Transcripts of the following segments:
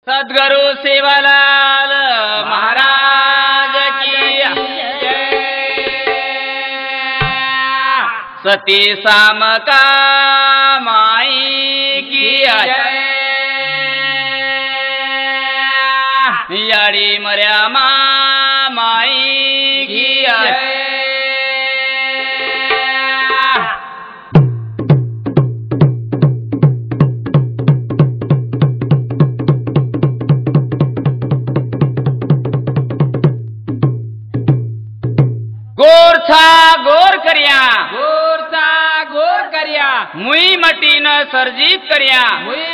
सद्गुरु सेवालाल महाराज की जय। सती सामका माई की जय। याडी मर्या माई की जय। गोर कर्या मुई मटीन सर्जित कर्या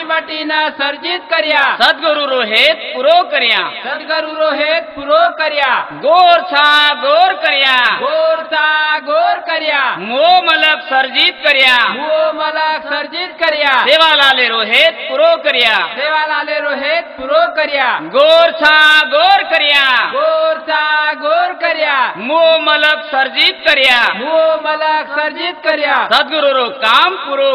सद्गुरु रोहेत पुरो कर्या गोर कर्या मो मलक सर्जित कर्या सेवा लाले रोहेत पुरो कर्या गोर कर्या मो मलक सर्जित कर्या सद्गुरु रो काम पुरो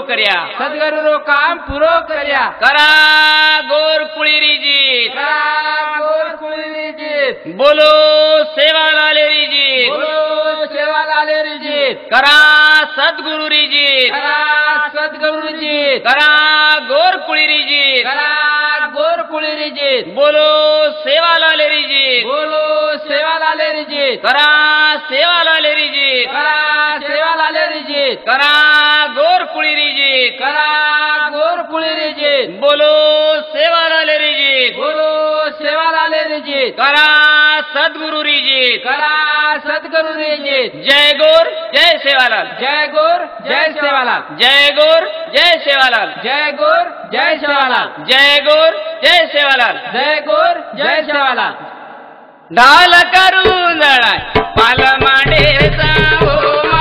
कर्या करा गोर कुळीरी जीत बोलो सेवा लाले जीत करा सद्गुरु री जीत करा गोर कुळीरी जीत बोलो सेवा लाले जीत करा सेवा लाले जीत करा गोर कुळीरी जीत बोलो सेवा लाले जीत करा सद्गुरु री जीत जय गोर जय सेवालाल जय गोर जय सेवालाल जय गोर जय सेवालाल जय गोर जय सेवालाल जय गोर जय सेवालाल जय गोर जय सेवालाल ढाल करून जळाय पाल मांडेचा हो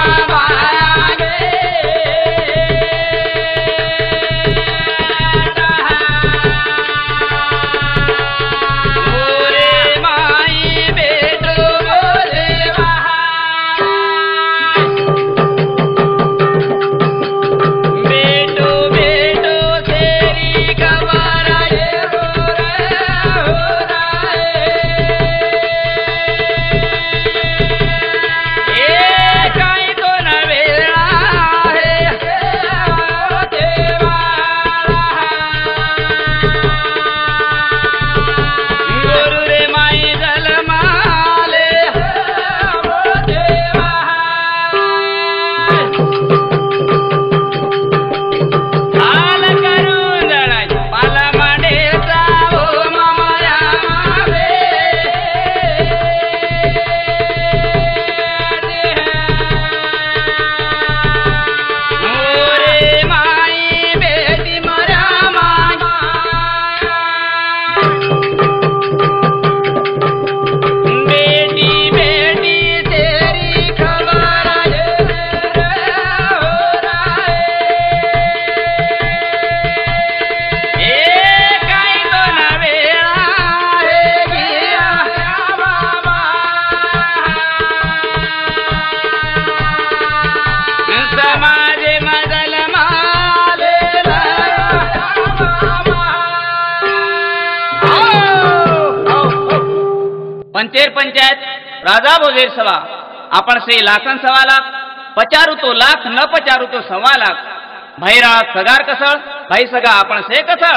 पंचेर पंचायत राजा भोजेर सभा आपण श्री लाखन सवा लाख पचारू तो लाख न पचारू तो सवा लाख भैरा सगार कसळ भाई सगा आपण से कसळ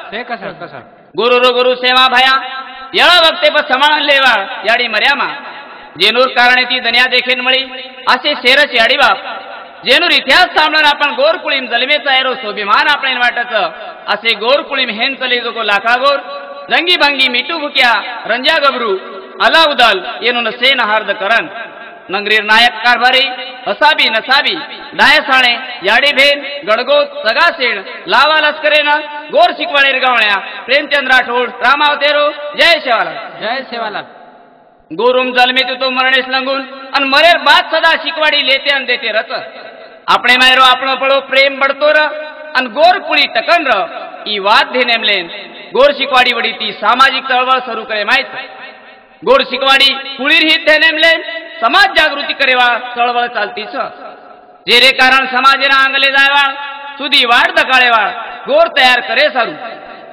गुरु रो गुरु सेवा भया येळा वक्ते पर समाण लेवा याडी मर्यामा जेनूर कारणे ती दन्या देखीन मळी असे शेरच याडी बाप जेनूर इतिहास सांभळून आपण गोर कुळीम जलमेचा एरो सोभिमान आपण वाटच असे गोर कुळीम हेन चले जो को लाखा गोर रंगी भंगी मिटू भुक्या रंजा गबरू अलाउदल येनून सेन हार्द करन नगरीर नायक कारभारी हसाबी नसाबी डायसाणे याडी भेन गडगोत सगासेण लावा लष्करेन गोर शिकवाळेर गावण्या प्रेमचंद राठोड रामावतेरो जय सेवालाल गोरुम जलमे तो मरणेस लंगून अन मरेर बाद सदा शिकवाडी लेते अन देते रत आपणे मायरो आपणो पळो प्रेम बडतो र अन गोर कुळी टकन र ई वाद धेनेमलेन गोर शिकवाडी वडी ती सामाजिक चळवळ सुरू करे माहित गोर शिकवाडी कुळीर हित धेनेमलेन समाज जागृती करेवा चळवळ चालतीच जेरे कारण समाजेना आंगले जायवाळ सुधी वाढ दकाळेवाळ गोर तयार करे सारू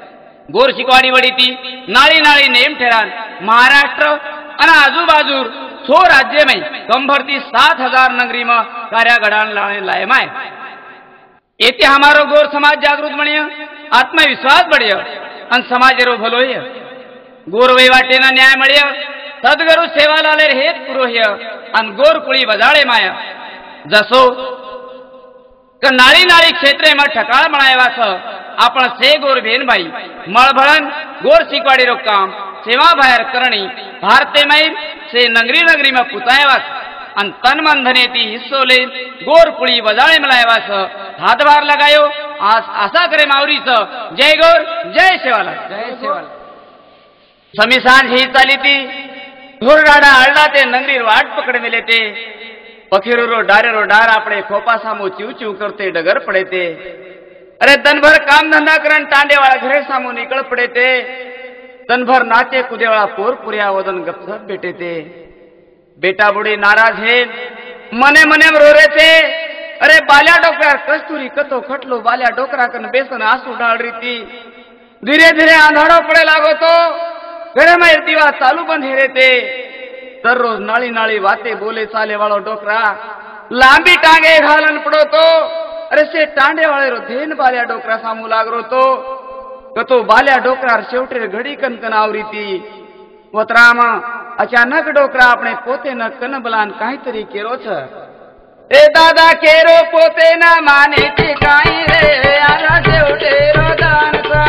गोर शिकवाडी वडी ती नाळी नाळी नेम ठेरान महाराष्ट्र आणि आजूबाजू 100 राज्य में कंभरती 7000 नगरी में कार्या घडान लाए माय एते हमारो गोर समाज जागृत बनियो आत्मविश्वास बढ़ियो अन समाजेरो भलोय गोर वहीवाटेना न्याय मळ्यो सद्गुरु सेवालाले हेत पुरोह्य अन गोर कुळी बजाळे माया जसो क नाळी नाळी क्षेत्रे में ठकाळ बनायवास आपण से गोर भेनबाई मळभळन गोर शिकवाडीरो काम सेवा बाहेर करणी भारते में से नगरी नगरी में पुतायवास अन तन मन धनेती हिस्सो ले गोर कुळी बजाळे मलायवास हातभार लगायो आशा करे मावरीच जय गोर जय सेवाला जय सेवालाल समीसान ही चाली ती ढोरडाडा आळला ते नगरी वाट पकड मिले ते पखीरो डारेरो डार आपणे खोपा सामो चीव चीव करते डगर पड़े ते अरे तनभर काम धंधा करन टांडे वाला घरे सामो निकल पड़े ते तनभर नाचे कूदे वाला पोर पुरिया वदन गपसप बेटे ते बेटा बुढ़ी नाराज है मने मने रो रहे थे अरे बाल्या डोकरा कस्तूरी कतो खटलो बाल्या डोकरा कन बेसन आंसू डाल रही थी धीरे धीरे आंधाड़ो पड़े लागो तो घरे में दीवा चालू बंद हेरे थे दररोज नाली नाली वाते बोले चाले वालो डोकरा लांबी टांगे घालन पड़ो तो अरे से टांडे वाले रो धेन बाल्या डोकरा सामू लागरो तो कतो बाल्या डोकरा शेवटे घड़ी कन कन आवरी थी वतराम अचानक डोकरा अपने पोते न कन बलान काई तरी केरो छ ए दादा केरो पोते न माने के काई रे आरा शेवटे रो दान सा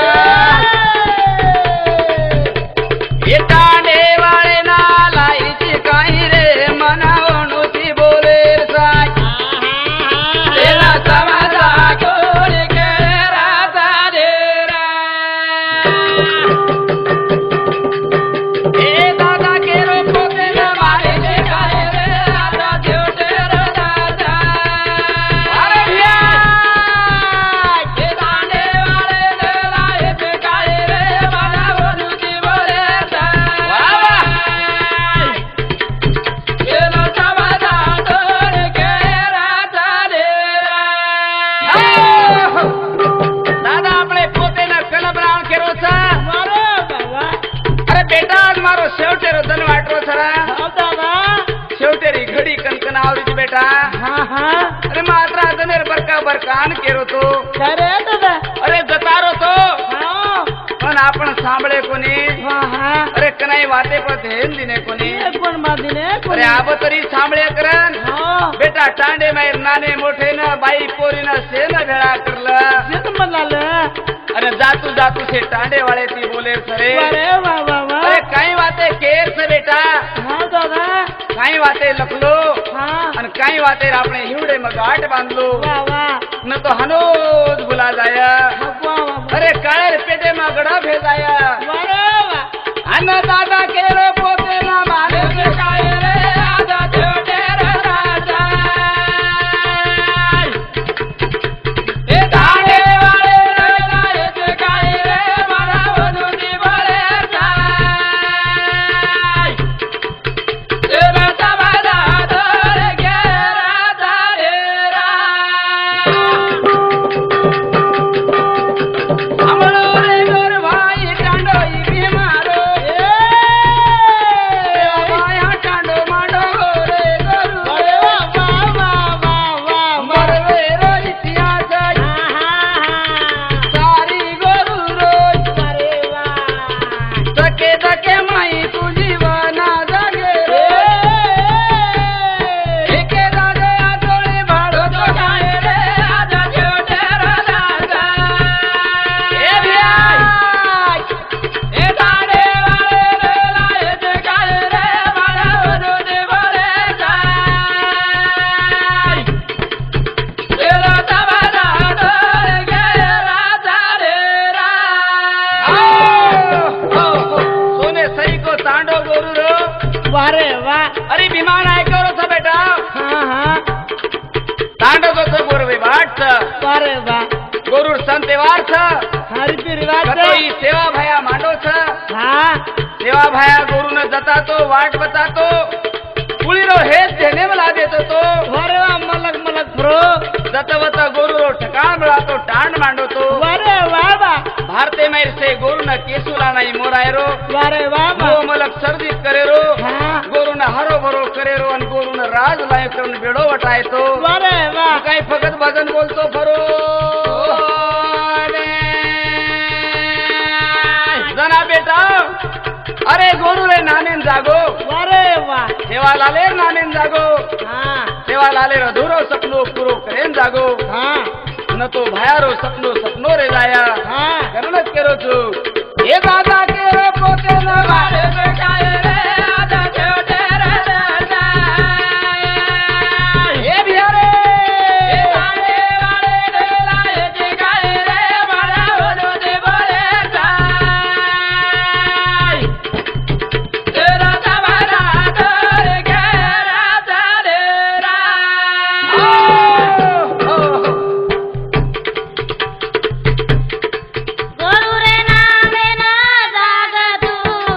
ये टांडे वाले ना लाई ची काई रे मनावणु ची बोले साई तेरा समाजा कोण के राजा देरा ए दादा केरो पोते न माने के काई रे राजा शेवटे रो दादा अरे भैया ये टांडे वाले ने लाई ची काई रे मनावणु ची बोले दादा अपने पोते न कलबराण केरो छ अरे बेटा आज मारो शेवटेरो धन वाटरो छरा दादा शेवटेरी घडी कनकन आवरी बेटा हां हां अरे मात्रा धनेर बरका बरकान केरो तो अरे दादा अरे जतारो तो हां पण आपण सांभळे कोणी हां हां अरे कनाई वाते पर ध्यान दिने कोणी कोण मा दिने अरे आब तरी सांभळे करन हां बेटा टांडे मायर नाने मोठे न बाई पोरी न सेन भेळा करला सेत म्हणाल अरे जातू जातू से टांडे वाले ती बोले सरे अरे वाह वाह वाह अरे काई वाते केर से बेटा हां दादा काई वाते लखलो हां अन काई वाते आपने हिवडे में गाठ बांधलो वाह वाह न तो हनोज बुला जाया अरे काळे पेटे में गड़ा भेजाया अरे वाह अन दादा केरो पोते ना माने के काई रे आजा छोटे राजा ए टांडे वाले रे लाए के काई रे मारा वनु दी बोले साई तेरा समादा दर के राजा रे हमरो रे गोर भाई टांडो ई बीमारो माया टांडो मांडो रे गोरु अरे वाह वाह वाह वाह मरवे रो इतिहास सारी गोरु रोज अरे वाह तके तके माई तू जीवना जागे रे एके राजे आजोळे भाडो तो गाय रे आजा छोटे राजा ए भाई ए टांडे वाले रे लाए ते गाय रे मारा वनु दे बोले साई तेरा समादा दर के राजा रे सोने सही को तांडो गोरू रो वारे वाह अरे विमान आहे करो था बेटा हां हां तांडो तो गोरवे वाट वारे वाह गोरू संतेवार छ हरिपी रिवाज कतो ई सेवा भया मांडो छ हां सेवा भया गोरू न जता तो वाट बता तो पुळीरो हेस देने वाला देतो तो वारे वाह मलक मलक फ्रो जतवत गोरू रो ठकाण मिळा तो टांड मांडो तो वारे वाह वाह भारत हाते मैर से गोरु न केसुला नहीं मोरायरो वारे वाह वो मलक सर्दी करेरो हाँ। गोरु न हरो भरो करेरो अन गोरु न राज लाय करन बेड़ो वटाए तो वारे वाह काही फकत भजन बोलतो फरो जना बेटा अरे गोरु रे नानेन जागो वारे वाह सेवालाले नानेन जागो हाँ सेवालाले अधूरो सपनो पूरो करेन जागो हाँ न तो भायारो सपनो सपनो रे लाया हाँ करनत करो छु ए दादा के रे पोते न वारे बेटाए रे आदा छोटे रे ए बिहारे ए वाले वाले रे लाए जगाए रे मारा होलो दे बोले जाय तेरा तबारा तोर के राजा रे रा गोरु रे नामे ना जाग तू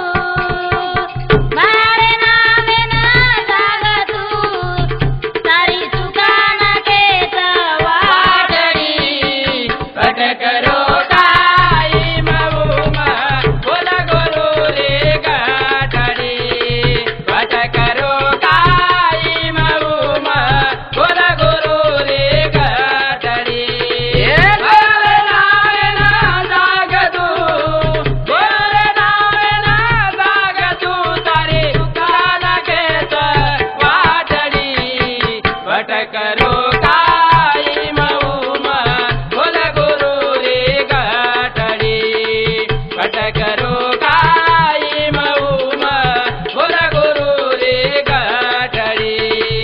मारे नामे ना जाग तू तारी दुकान के वाटड़ी पट करो काई मऊमा बोला गोरू रे गाठड़ी पट करो काई मऊमा बोला गोरू रे गाठड़ी गोरे नावे ना जाग तू गोरे नावे ना जाग तू तारी दुकान के वाटड़ी पट करो काई मऊमा बोला गोरू रे गाठड़ी पट करो काई मऊमा बोला गोरू रे गाठड़ी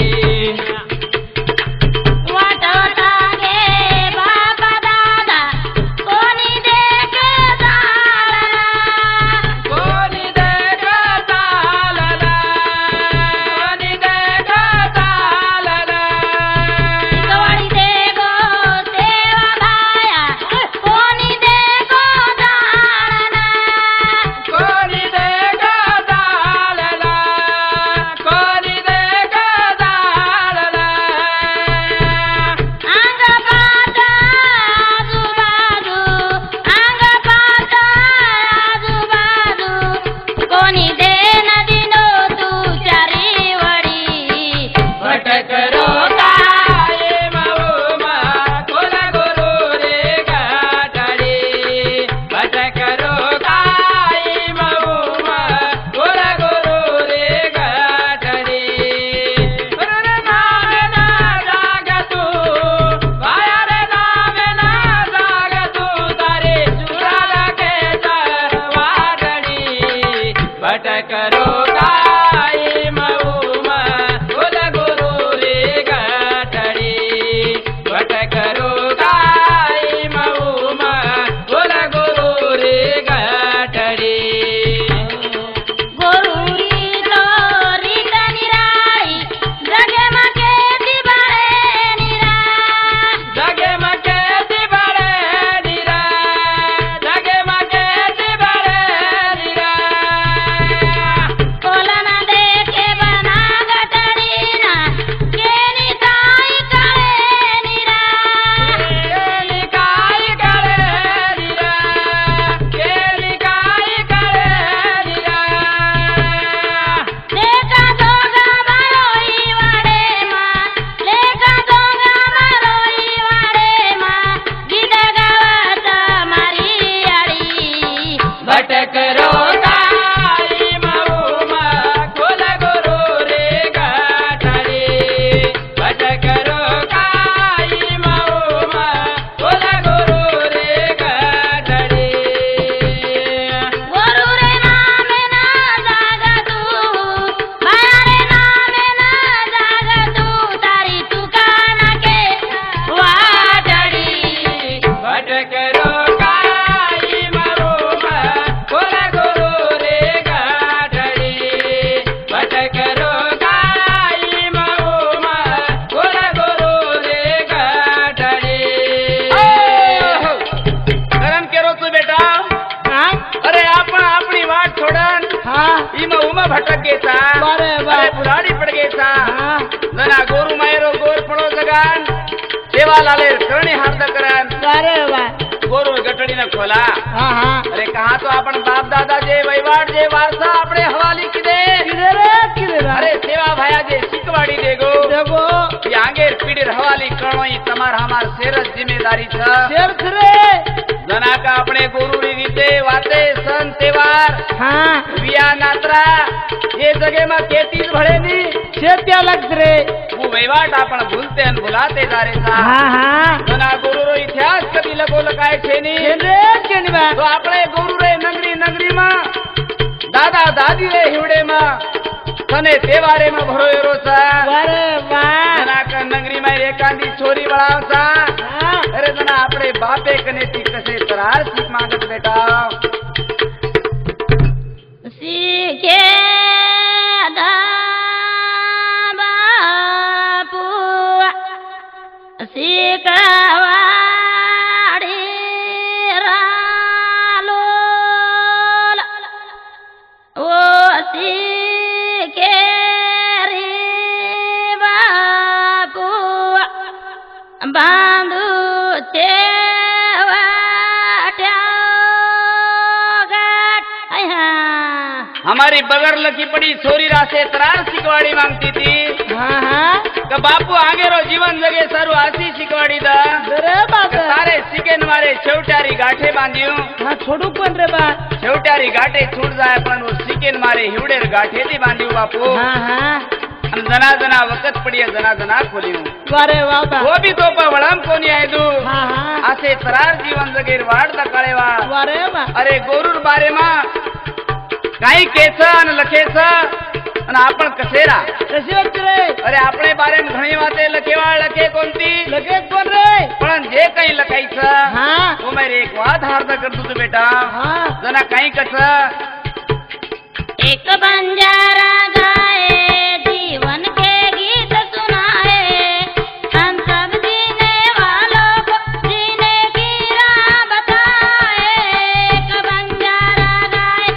वाटोटा गे बाबा दादा कोणी देखे जालना कोणी देखा चालला कोणी देखा चालला गवळी दे गो सेवा भाया कोणी दे गो जालना कोणी देखा चालला कोणी देखा चालला अंग पाट आजूबाजू अंग पाट आजूबाजू कोणी दे नदीनो तू चारी वडी पट करो काई मऊमा बोला गोरू रे गाठड़ी पट करो काई मऊमा बोला गोरू रे गाठड़ी रे नावे ना जाग तू भाया रे नावे ना जाग तू तारे चुराला के वाटड़ी पट करो काई मऊमा बोला गोरू रे गाठड़ी पट करो काई मऊमा बोला गोरू रे गाठड़ी गोरुरी तोरी निराई जगे मके दिबाळे निरा जगे मके दिबाळे निरा जगे मके दिबाळे निरा कोलन देखे बना गटरीना केनी ताई काळे निरा केली काय करे निरा केली काय करे निरा लेका दोगा मारोई वाडे मा लेका दोगा मारोई वाडे मा गीत गावात मारी आडी भट करो काई मऊमा बोला गोरू रे गाठड़ी भट करो काई मऊमा बोला गोरू रे गाठड़ी गोरु रे नामे ना जाग तू मारे नामे ना जाग तू तारी दुकान के वाटड़ी भट करो काई मऊमा बोला गोरू रे गाठड़ी भट करो काई मऊमा बोला गोरू रे गाठड़ी करन केरो तू बेटा हाँ अरे आपण आपणी वाट सोडन हाँ इमा उमा भटकेचा वारे वाह अरे पुराडी पडगेचा हाँ जना गोरु मायरो गोर पडो जगान सेवालाले करणी हार्द करन वारे वाह गोरू गटड़ी ने खोला। हाँ हाँ अरे कहा तो अपन बाप दादा जे वहीवाट जे वारसा अपने हवाली किदे किधर अरे सेवा भाया जे शिकवाड़ी देगो देखो आगे पीढ़ी हवाली करो तमार हमार सेरस जिम्मेदारी छ शेर रे जना का अपने गुरु री रीते वाते सन त्योहार हाँ बिया नात्रा ये जगह में केतीज भड़े नी शेत्या लग रे वो वहीवाट अपन भूलते अन भुलाते जा रे था। हाँ हाँ जना गुरु रो इतिहास कभी लगो लगाए छे नी केनिबा तो अपने गुरु रे नगरी नगरी में दादा दादी रे हिवड़े में तने तेवारे में भरोयो रो सा अरे वाह जना का नगरी में एकांदी छोरी बड़ाव सा। हाँ अरे जना अपने बापे कने ती कसे तरार सीख मांगत बेटा सीखे दा बापू सीखवाड़ी रालो ओ सीखे रे बापू बांधू हमारी बगर लगी पड़ी छोरी रासे तरार सिकवाड़ी मांगती थी। हाँ हाँ कि बापू आगे रो जीवन जगे सारू आसी सिकवाड़ी दा अरे बाप कि सारे सिकेन मारे छेवटारी गाठे बांधियो हाँ छोड़ू कौन रे बात छेवटारी गाठे छूट जाए पण वो सिकेन मारे हिवड़ेर गाठे थी बांधियो बापू हाँ हाँ हम जना जना वक्त पड़ी जना जना खोलियो अरे वाह वो भी तो पर वड़म कोनी आए दू हाँ हाँ आसे तरार जीवन जगेर वाड़ दा काळेवा अरे वाह अरे गोरुर बारे में काई केस अन लखेस अन आपण कसेरा कशी वाटते रे अरे आपणे बारे में घणी वाते लखेवा लखे कोणती लगे कोण रे पण जे काही लखायच हाँ तो मेरे एक वाद हार्द कर तू बेटा हाँ जना काही कस एक बंजारा गाए जीवन के गीत सुनाए हम सब जीने वालों को जीने की राह बताए एक बंजारा गाए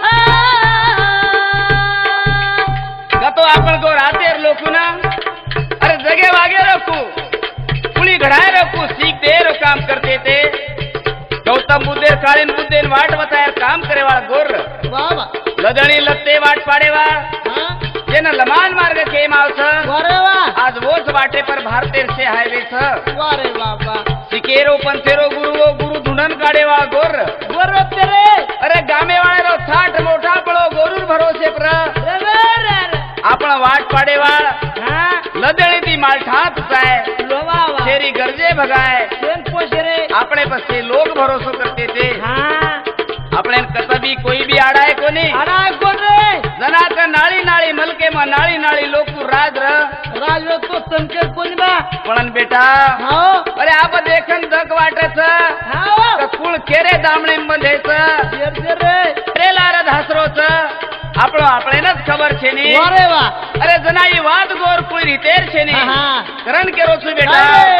का तो आपण को रातेर लोकू ना अरे जगे वागे रखू पुली घड़ाए रखू सीख दे रो काम करते थे गौतम बुद्धेर कालीन बुद्धेन वाट बतायर काम करे वाला गोर वाह वाह लदणी लत्ते वाट पाडेवा हाँ जेना लमान मार्ग केम आवस अरे वाह आज वोच वाटे पर भारतेर से हाईवे छ अरे वाह वाह सिकेरो पंथेरो गुरु धुंडन काढेवा गोर गोर तेरे अरे गामे वाळे रो थाट मोठा पळो गोरुर भरोसे पर रे रे आपण वाट पाडेवा हाँ लदणी ती मालठात जाय लोवा वाह शेरी गरजे भगाय सेन पोशे रे अपने पसे लोग भरोसो करते थे हाँ अपने कतबी कोई भी आड़ाए कोनी अड़ा कोण रे जना का नाळी नाळी मलके में नाळी नाळी लोकू राज र राजलो तो संकेत कोण बा पण बेटा हाँ अरे आप देखन दक वाटेच हाँ का कुळ केरे दामणे बंधेच शेर रे ट्रेलार धासरोच આપણો આપણેને જ ખબર છે ને अरे वाह અરે જના ઈ વાત ગોર કોઈ રીતેર છે ને हाँ કરણ કેરો છું બેટા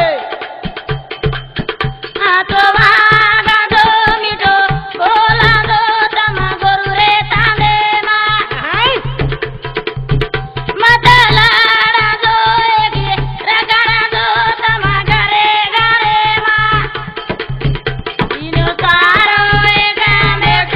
हाँ तो वागा दो मिठो बोला दो तमा गोरु रे तांडे माँ मत लाड़ा दो एक रगड़ा दो तमा घरे घरे माँ इनो सारो एक में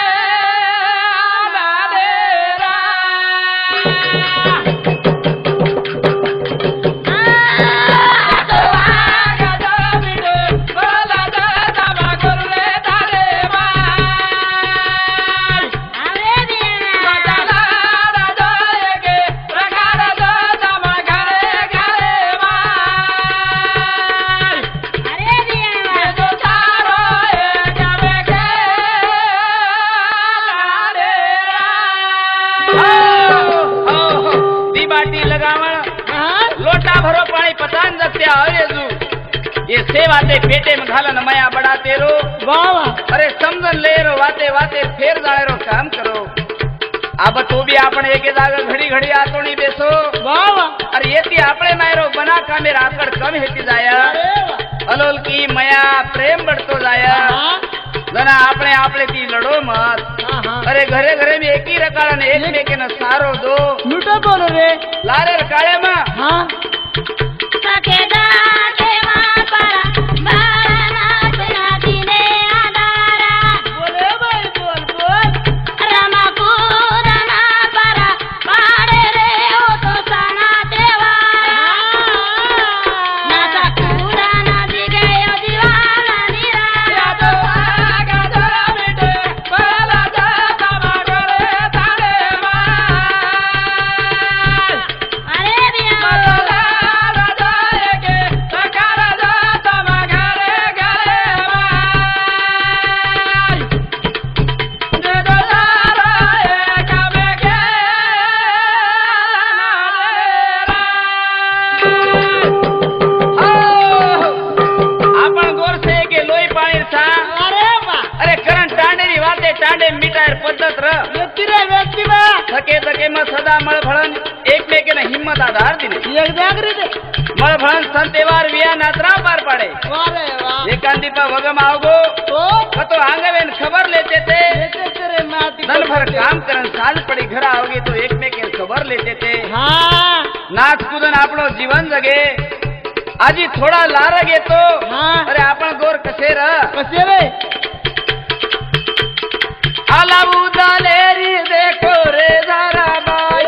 ये सेवाते पेटे में घालन माया बड़ा तेरो वाह वाह अरे समझन ले रो वाते वाते फेर जाने रो काम करो अब तो भी आपने एक जागा घड़ी घड़ी आतो नहीं बेसो वाह वाह अरे ये ती आपने मायरो बना का मेरा आकड़ कम हेती जाया अलोल की माया प्रेम बढ़तो जाया जना आपने आपले ती लड़ो मत अरे घरे घरे में एक ही रकाळन एक में के न सारो दो लूटो बोलो रे लारे रकाळे मा हाँ सकेदा के माँ पारा बारा नाच ना दिने पद्धत र व्यक्ती रे व्यक्ती बा थके थके मग सदा मळफळण एकमेकीने हिंमत आधार दिले एकदाग रे मळफळण सण तेवार विया नात्रा पार पाडे वारे वाह एकांदी पर वगम आवगो तो कतो आंगवेन खबर लेते थे लेते तेरे माटी दिन भर काम करन सांझ पड़ी घर आओगे तो एकमेके खबर लेते थे हाँ नाच कूदन आपणो जीवन जगे आजी थोड़ा लारग येतो हाँ अरे आपण गोर कसे र कसे रे आला उदालेरी देखो रे जरा बाई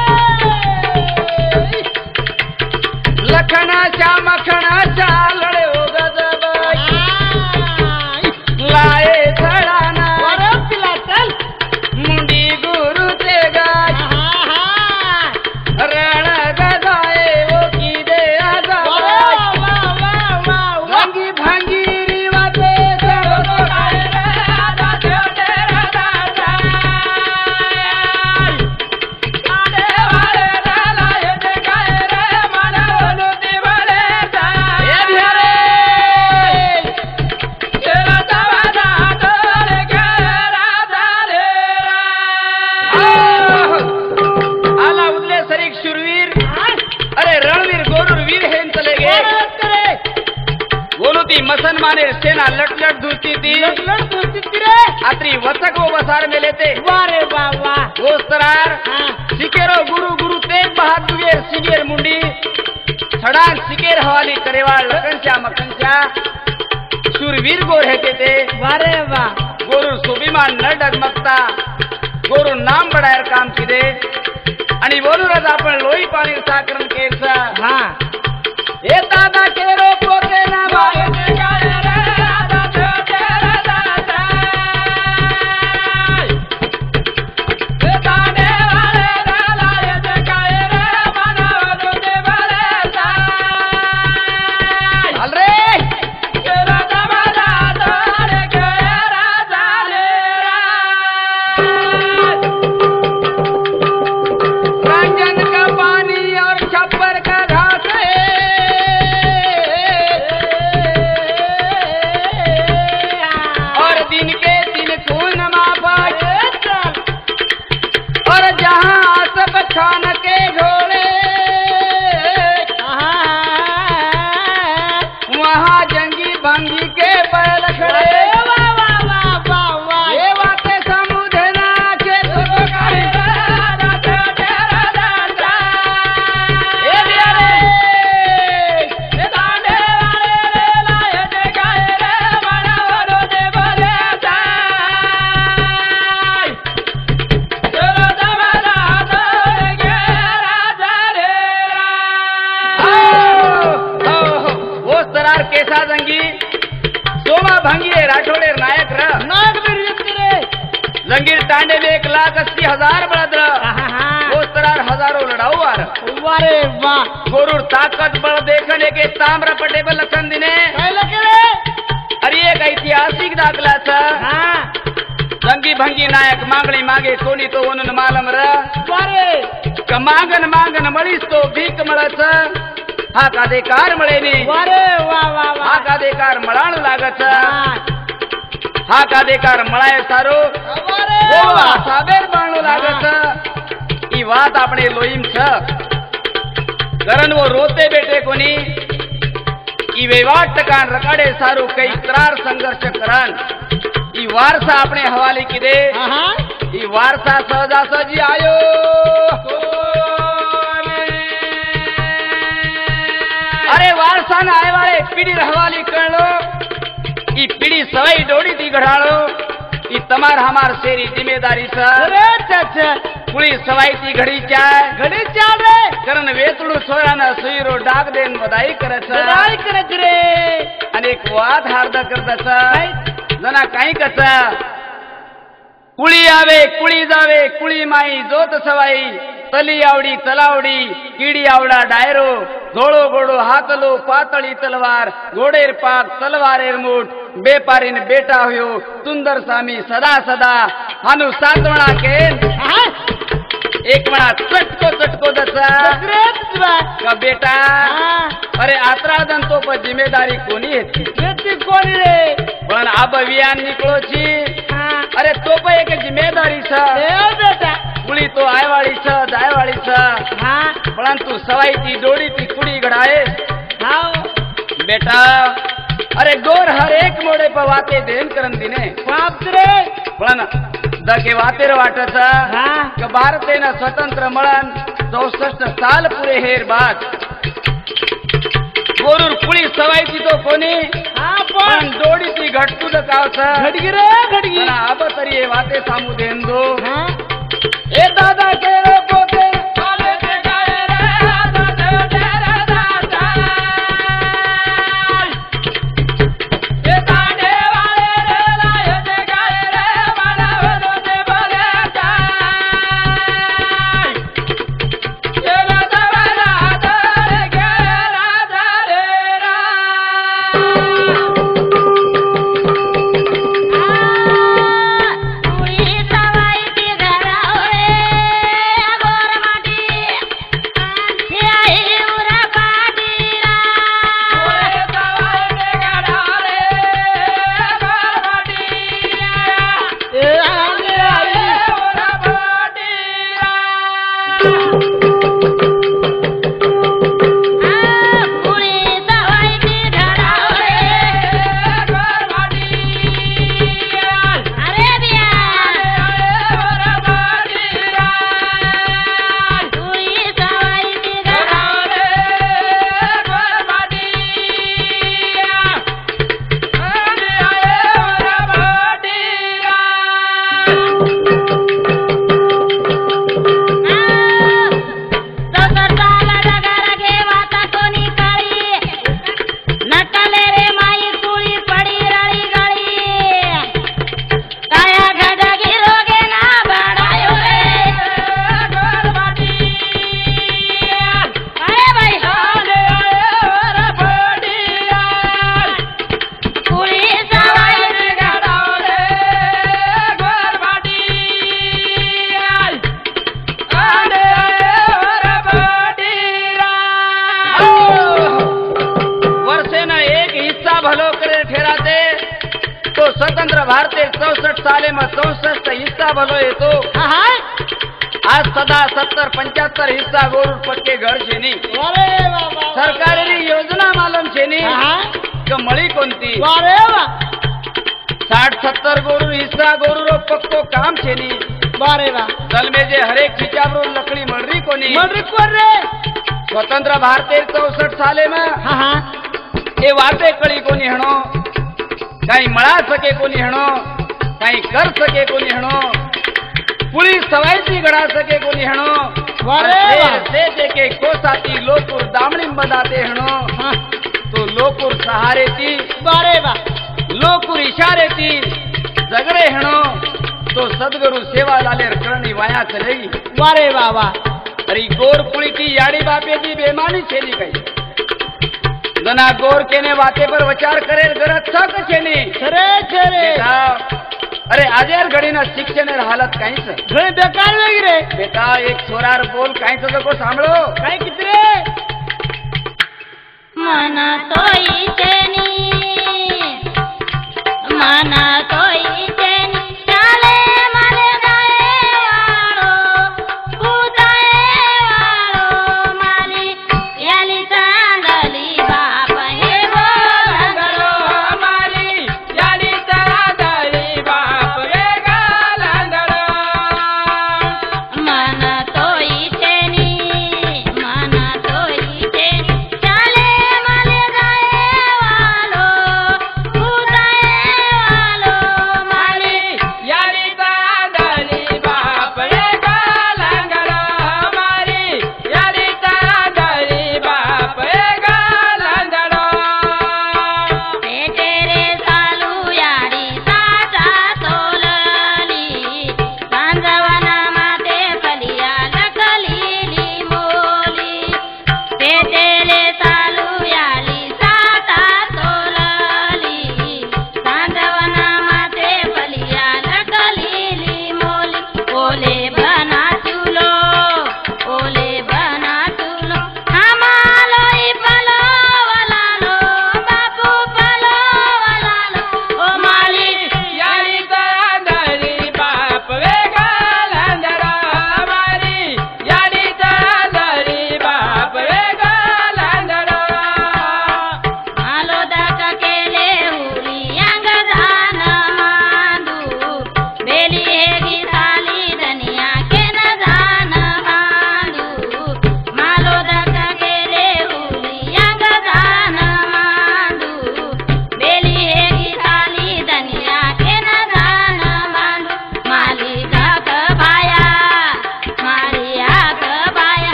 लखनाच्या मखणाच्या लढे हो गजबाई लाये चढाना वारे पिला चल मुंडी गुरुचे गाय रण गजाए ओ की दे आजा वारे वाह वाह वाह वाह भांगी भांगी रिवाते सर्व काय राधा ठेवते राधा आडे वाले राला येते काय रे मला बोलती बळे ए भियारे तेरा तवादा तोरे काय राधा रे आला उदले सरीक शूरवीर अरे रणवीर गोरुर वीर हेन चले गे बोलू ती मसलमाने सेना लटलट धुलती थी लड़ दोस्ती रे आत्री वचक वो बसार में लेते वारे वाह वाह वो सरार हाँ सिकेरो गुरु गुरु तेग बहादुर सिगेर मुंडी छडाक सिकेर हवाली करेवाळ लगनच्या मकनच्या शूरवीर गोर हेते ते वारे वाह गोरुर स्वाभिमान न डगमगता गोरुर नाम बडायर काम किदे आणि बोलूनच आपण लोई पाणी साकरण केसा हाँ हे दादा केरो पोते ना बाय चाल रे रंजन का पानी और छप्पर का घास और दिन के दिन खून माफक और जहाँ सब खान के घोड़े वहाँ जंगी भंगी के बैल खड़े ये बातें समुझना के तो काहे ए बियारे वो सरार केसा जंगी सोमा भंगी राठोडे नायक र नाग भी व्यक्ती रे जंगीर तांडे में 1,80,000 बळद र वो सरार हजारों लड़ाऊ आर वारे वाह गोरुर ताकत बळ देखने के ताम्र पटेबल लखन दिने काय लगे रे अरे एक ऐतिहासिक दाखलाचा हाँ जंगी भंगी नायक मागणी मागे कोणी तो वनून मालम र वारे मागन मागन मळीस तो भीक मळच हा कादेकार मळेनी वारे वाह वाह हा वाह कादेकार मळाण लागच हाँ हा कादेकार मळाय सारो वारे वो वाह साबेर बाणू लागत ई वात आपणे लोईम छ करन वो रोते बेटे कोणी ई वेवाट कान रकाडे सारो कई त्रार संघर्ष करन ई वारसा आपणे हवाली किदे हाँ ई वारसा सहजासहजी आयो अरे वारसा ना आए वाले पीढ़ी रहवाली कर लो ई पीढ़ी सवाई डोड़ी दी घड़ालो ई तमार हमार सेरी जिम्मेदारी सा अरे चाचा पुली सवाई ती घड़ी चाय घड़ी चाल रे करन वेतुडू सोराना सुईरो डाग देन बधाई करत बधाई करत रे अनेक वाद हार्द करत काय? जना काही कस कुळी आवे कुळी जावे कुळी माई जोत सवाई तली आवडी तलावडी किडी आवडा डायरो धोळो गोडो हातलो पातळी तलवार घोडेर पाक तलवारेर मूठ बेपारीन बेटा होयो सुंदर सामी सदा सदा हानु सातवणा केन हाँ एक म्हणा चटको चटको दसा ग्रेट बा का बेटा हाँ अरे आत्रादन तो पर जिम्मेदारी कोणी येते व्यक्ती कोणी रे पण अब अभियान निकळोची हाँ अरे तो पण एक जिम्मेदारी छ देव बेटा कुळी तो आयवाळी छ जायवाळी छ हाँ परंतु सवाई ती डोड़ी ती कुड़ी गड़ाए हाँ बेटा अरे गोर हर एक मोड़े पर वाते देन करन दिने बाप रे पण दके वातेर वाटच हाँ क भारतेन स्वतंत्र मळन 64 साल पुरे हेर बाद गोरूर कुळी सवाई ती तो कोणी हाँ पण डोड़ी ती घटतू काव छ घडगी रे घडगी पण अब तरी ये वाते सामू देन दो हाँ ए दादा के रे पोते बोले ते गाए रे राधा तेरे दादा ये ताने वाले रे लाए ते गाए रे मानव ते बोले ता ये राधा राधा रे गे राधा रे रा कुळी सवाई ती घरावळे गोर माटी आई उरा पाटीला ओए सवाई ते गडाले बरबाटीया ए आगे आई ओरा बाटीया कुळी सवाई ती घरावळे अरे बिया कुळी सवाई ती घरावळे ससरसाला रगा रगे वाता कोणी काळी नटले रे माई कुळी पडी रळी गळी काया घडगी रोगे ना बडायो रे अरे बाई कुळी सवाई वर्षे न एक हिस्सा भलो करे ठहराते तो स्वतंत्र भारते 64 साले में 64 हिस्सा भलो ये तो हाँ आज सदा 70-75 हिस्सा गोरूर पक्के घर छे नी अरे बाबा सरकारी योजना मालूम छे नी हाँ क मळी कोणती अरे वाह 60-70 गोरूर हिस्सा गोरूरो पक्को काम छे नी बारे वाह दल में जे हरेक खिचाबरो लकड़ी मळरी कोनी मर्री कोण रे स्वतंत्र भारते 64 साले में हाँ हाँ ए वाते कळी कोनी हणो काही मळा सके कोनी हणो काही कर सके कोनी हणो पुलिस सवाईची गड़ा सके कोनी हणो वारे वाह। से के कोसाती लोकुर दामणी बदाते हणो हाँ तो लोकुर सहारे ती बारे वाह लोकुर इशारे ती जगरे हणो तो सदगुरु सेवा लालेर करणी वाया चलेगी वारे वाह वाह अरे गोर पुली की याड़ी बापे दी बेमानी छेली कई जना गोर केने वाते पर विचार करे गरज छक छेनी खरे खरे बेटा अरे आजेर घडीना शिक्षण हालत काहीच घणे बेकार वेगी रे बेटा एक छोरार बोल काहीच नको सांभळो काय किती रे मन तोई चेनी मन तोई चेनी चाले माले गाए वाळो उदाए वाळो माली याली चांदली बाप हे बोलंगरो मन तोई चेनी मन तोई चेनी चाले माले गाए वालो उदाए वालो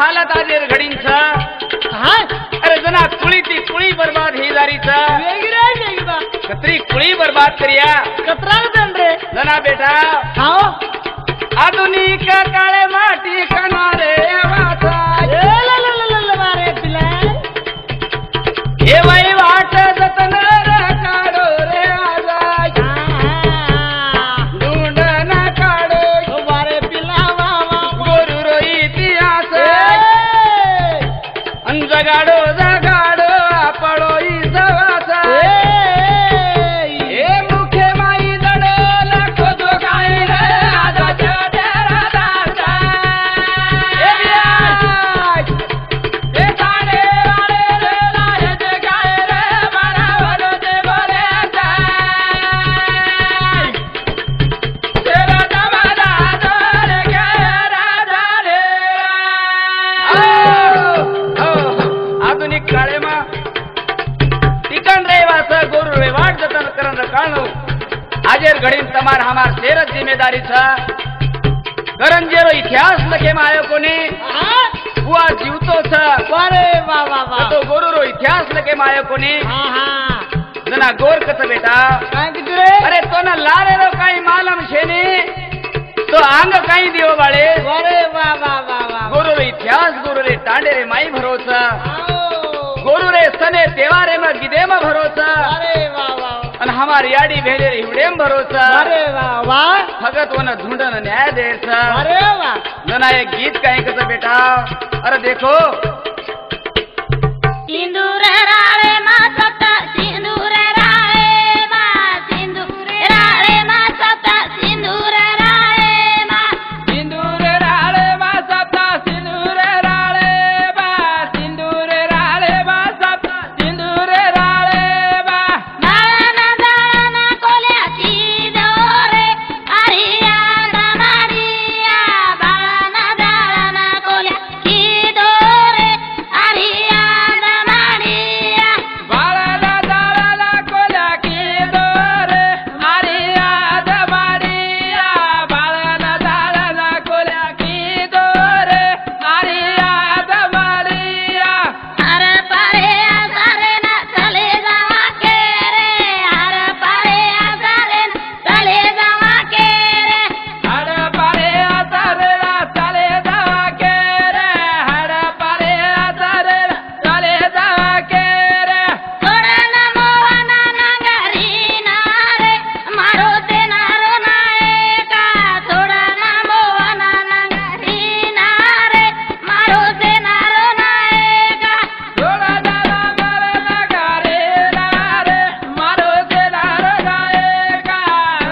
हालत आजेर घडीन छ हा अरे जना कुळी ती कुळी बर्बाद ही जारी छ वेगी रे वेगी बा कतरी कुळी बर्बाद करिया कतरा देन रे जना बेटा हाओ आधुनिक काळे माटी कनारे वाचा ए ल मारे पिला हे वही वाट जतन काढो रे आजा ढूंढ ना काढो मारे पिला वा वा गोरुरो इतिहास जगाडो जगाडो पडो सवास हे मुखे माई दडो लाखो जो काय रे आजा डेरा दादा हे साडे वाले रे लाहे जे काय रे मला भरोसे बोले तेरा दमादा दर गेरा रे आधुनिक काळेमा टिकन रहेवास गोरु रे वाट जतन करन काळनो आजेर घडीन तमार हमार सेरत जिम्मेदारी छ करंजेरो इतिहास लखे मायो कोनी हुआ जीवतो छ वारे वा वा वा तो गोरु रो इतिहास लखे मायो कोनी हा हा जना गोर कस बेटा काय किती रे अरे तो ना लारे रो काही मालम शेनी तो आंग काही दियो बाळे वारे वा वा वा वा गोरु रो इतिहास गोरु रे टांडे रे माई भरोसा आओ गोरु रे सने तेवारे में गिदे में भरोसा वारे वा वा अन हमार याडी भेले रे हिवडे में भरोसा वारे वा वा भगत वन ढूंढन न्याय देर सा वारे वा जना एक गीत कहीं कस बेटा अरे देखो सिंदूर राळे मा सता सिंदूर राळे मा सिंदूर राळे मा सता सिंदूर राळे मा सिंदूर राळे मा सता सिंदूर राळे बा सिंदूर राळे मा सता सिंदूर राळे बा बाळाना दाळाना कोल्याची दोरे हरिया दमाडिया बाळाना दाळाना कोल्याची दोरे हरिया दमाडिया बाळाला दाळाला कोल्या की दोरे हरिया दमाडिया बाळाला दाळाला कोल्या की दोरे हरिया दमाडिया हर पारे आजारे न चले जावा के रे हर पारे आजारे न चले जावा के रे हड पारे आचारेला चाले जावा के रे हड पारे आचारेला चाले जावा के रे सोडन मोहना नांगरी नारे मारो ते नारो नायका सोडन मोहना नांगरी नारे मारो ते नारो नायका थोडा दादा मला नगारे नारे मारो से नारो नायका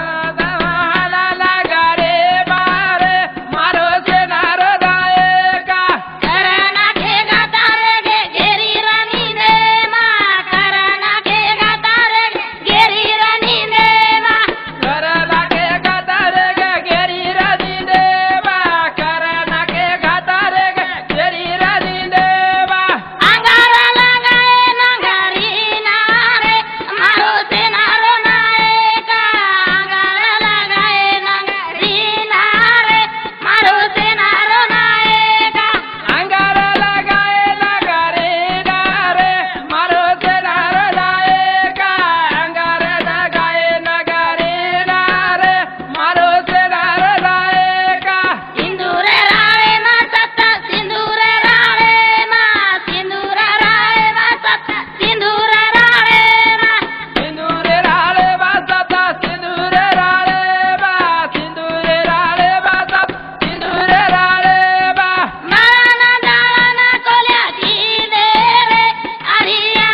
दवाला नगारे मारे मारो से नारो नायका करना खेगा तारे गे घेरी रानी दे मा करना खेगा तारे गे घेरी रानी दे मा कर लागे गातारे गे गेरी रानी देवा कर लागे गातारे गे गेरी रानी देवा अंगारा लगाए नंगरी नारे मारो से नारो नायका अंगारा लगाए नंगरी नारे मारो से नारो नायका अंगार लगाए नगारे नारे मारो से नारो नायका अंगार लगाए नगारे नारे मारो से नारो नायका सिंदूर राळे मा सत्ता सिंदूर राळे मा सिंदूर राळे मा सत्ता सिंदूर राळे मा सिंदूर राळे वाजता सिंदूर राळे बा सिंदूर राळे वाजता सिंदूर राळे बा बाळाना दाळाना कोल्याची दे रे हरिया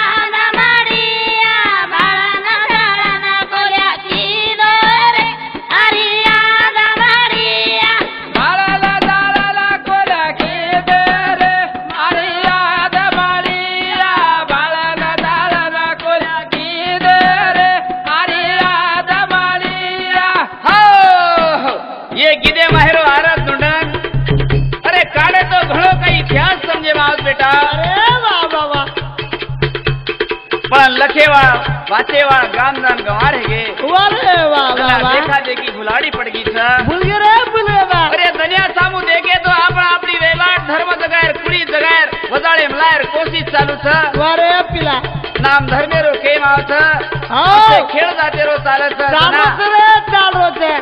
दमाडिया बाळाना दाळाना कोल्याची दोरे हरिया दमाडिया बाळाला दाळाला कोल्या की दे रे मारिया दमाडिया बाळाला दाळाला कोल्या की दे रे मारिया दमाडिया हो ये गिदे माहेरो आरत ढूंढन अरे काढे तो घणो काही इतिहास समजे मावस बेटा अरे वा वा वा पण लखेवा वाचेवा गामदान गंवार है गे वारे वा वा जना वा देखा देखी भुलाड़ी पड़ गई छ भूल गए रे भूल गए बा अरे दुनिया सामू देखे तो आपण आपली वेवाट धर्म जगायर कुळी जगायर वजाळे मलायर कोशिश चालू छ वारे पिला नाम धर्मेरो केम आवत हो खेळ जातेरो चालत चालू रे चालू ते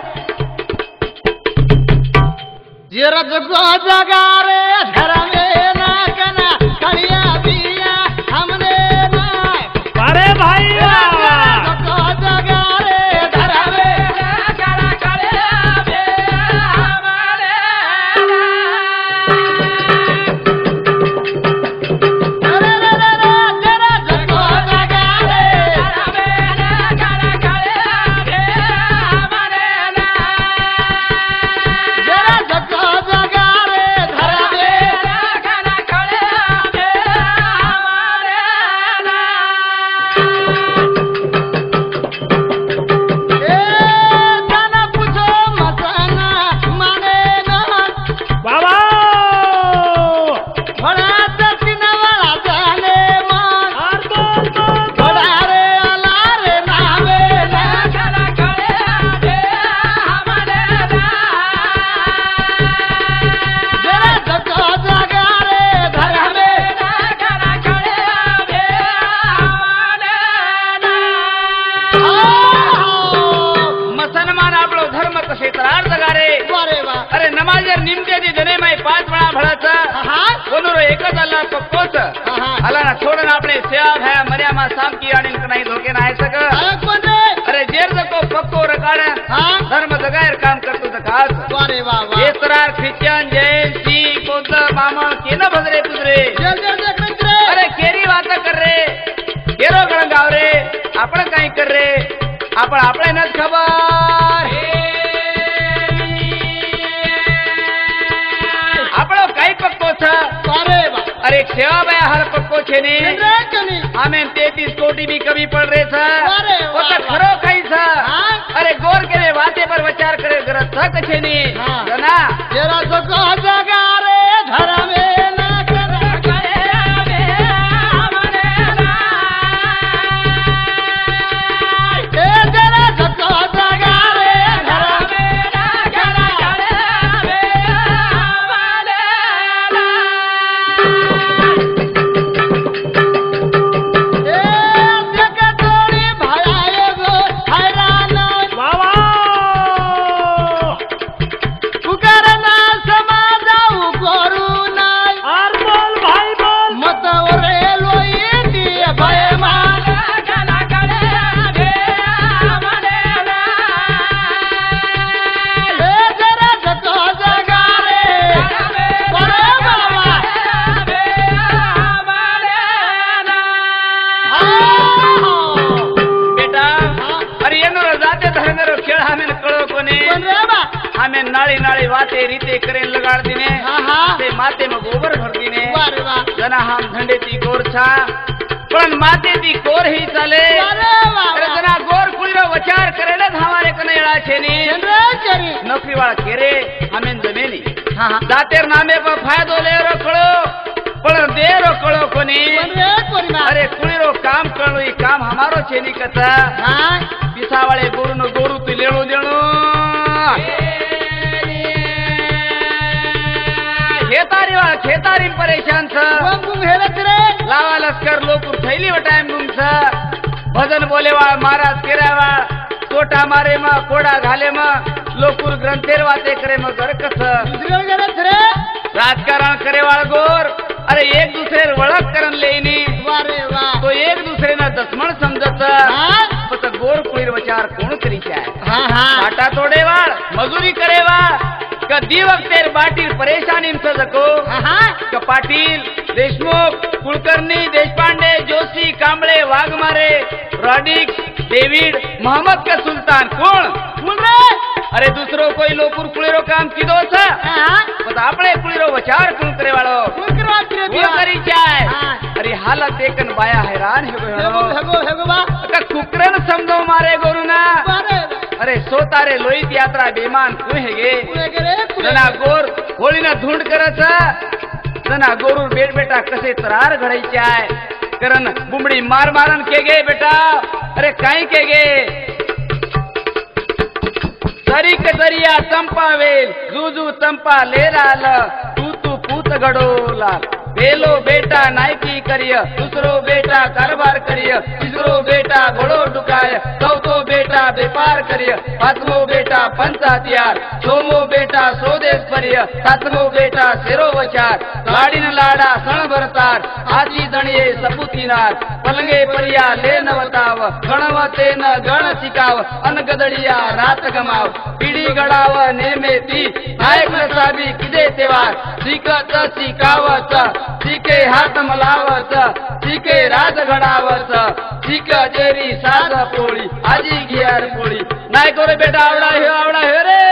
जरा जगो जगा रे धरमे ना कना कलिया बिया हमने ना अरे भाई जगो जगा रे धरमे अरे नमाजर निमते दी जने माई 5 वेळा भळाचा कोणरो एकच अल्लाह पक्कोच अल्लाह ना सोडून आपले सेवा भया मर्यामा सामकी आणि नाही धोके नाही सग अरे जेर जको पक्को रकाड धर्म जगायर काम करतो त खास वारे वा वा एसरार ख्रिश्चन जैन सिख बौद्ध ब्राह्मण केना भजरे तुजरे अरे केरी वाता कर रे केरो गळंगाव रे आपण काही कर रे आपण आपले नच खबर આપણો કઈ પક્કો છે અરે સેવા ભાઈ હર પક્કો છે ને આમે 33 કોટી બી કમી પડ રે છે તો તો ખરો કઈ છે અરે ગોર કે વાતે પર વિચાર કરે ગરજ થક છે ને ના જરા જગો જગા રે ધરમે ના કરા કરે આવે મને ના એ જરા જગો જગા રે ધરમે ના કરા કરે આવે आमे नाळी नाळी वाते रीते करेन लगाड दिने ते माते में गोबर भर दिने जना हम धंडेती गोर छा पण मातेती कोर ही चाले अरे जना गोर कुळीरो विचार करेला हमारे कने एळा छे नी नौकरी वाला केरे हमें जमेनी दातेर नामे पर फायदो ले रो कळो पण दे रो कळो कोनी अरे कुळीरो काम कळो ई काम हमारो छे नी कथा पिसावाळे गोरुनो गोरु तू लेळो देणो खेतारी परेशान छ लावा लश्कर लोकुर थैली वटाइम गुम छ भजन बोले वाळ महाराज केरा वाळ तोटा मारे म कोडा घाले म लोकुर ग्रंथेर वाते करे म घर कस राजकारण करे वाळ गोर अरे एक दूसरे वळख करन लेनी तो एक दूसरे ना दुश्मन समजत पत गोर कुळीर विचार कोण करी चाय काटा तोडे वाळ मजुरी करे वाळ कधी वक्तेर बाटील परेशानी में सको का पाटील देशमुख कुलकर्णी देशपांडे जोशी कांबळे वाघमारे रॉडिक डेविड मोहम्मद का सुल्तान कौन अरे दूसरो कोई लोकुर कुळीरो काम कीधो छ पत आपणे कुळीरो विचार कोण करे वाळो करी चाय अरे हालत देखन बाया हैरान हेगो बा का कुकरन समझो मारे गोरुना अरे सोतारे लोहित यात्रा बेमान कोण हेगे जना गोर होळीना धुंड करत जना गोरू बेट बेटा कसे तरार घडायचे आहे करन बुमडी मार मारन के गे बेटा अरे काय के गे सरी के दरिया चंपावेल जूजू चंपा लेराल तू पूत मस्त घडोला पेलो बेटा नायकी करिय दुसरो बेटा कारभार करिय तिसरो बेटा घोडो डुकाय चौथो बेटा व्यापार करिय पाचवो बेटा पंचातियार सोमो बेटा स्वदेश परिय सातमो बेटा शेरो वचार लाडीन लाडा सण भरतार आजी जणिये सपुतीनार पलंगे परिया ले नवताव गणवते न गण शिकाव अनगदड़िया रात गमाव पीडी गडाव नेमेती नायक साबी किदे तेवार शिकत शिकावत शिके हात मलावत शिके राज घडावत शिक जेरी साज पोळी आजी घियार पोळी नाय करे बेटा आवडा हे रे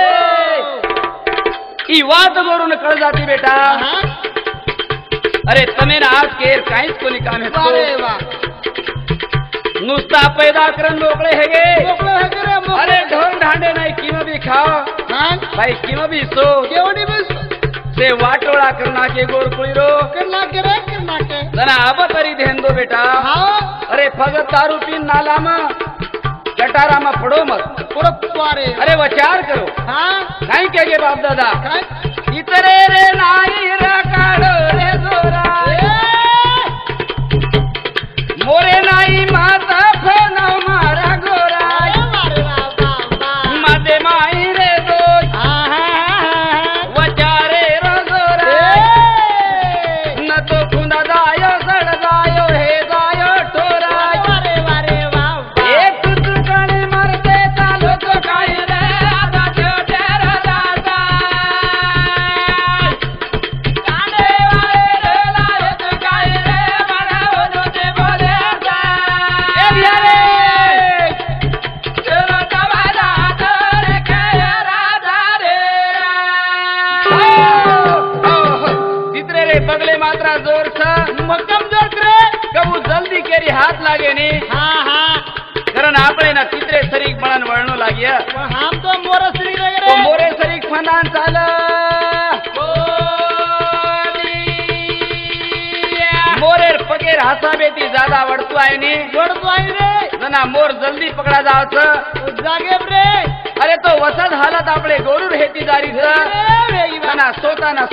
ई वात करून कळ जाती बेटा अरे तमें आज केर काहीच कोणी काम नुसता पैदा करून मोकळे हेगे अरे ढोर ढांडे नाही किंवा बी खाव भाई किंवा बी सो केवढी बी से वाटोळा करना के गोरकुळी रो करना के जना अब तरी ध्यान दो बेटा अरे फगत दारू पीन नाला में गटारा में पड़ो मत अरे वचार करो नहीं कहे बाप दादा इतरे रे नाई रकाडो रे जोरा मोरे नाई माता फेनो मारा गोरा माते माई रे दो वचारे रो जोरा न तो खुंदा दायो सड़ दायो हे दायो ठोरा एक तुकणे मरते तालो तो काय रे आदा छोटे रे दादा कांडे वाले रे लाए तो काय रे बड़ा होनो ते बोले दा ए बियारे चलो तबादा तोरे काय राजा रे तितरे रे बगले मात्रा जोर सा मक्कम जोर रे कबू जल्दी केरी हाथ लागे ने कारण આપણે ના ચિત્રે શરીક બળન વળનો લાગ્યા हम तो मोर श्री रे તો મોરે શરીક ફનાન ચાલ મોરે પગેર હાસાબેથી જ્યાદા વળતું આય ને जना मोर जल्दी पकड़ा जाव छ जागे रे अरे तो वसद हालत આપણે ગોરુ રહેતી જારી છે वेगी जना सोता ना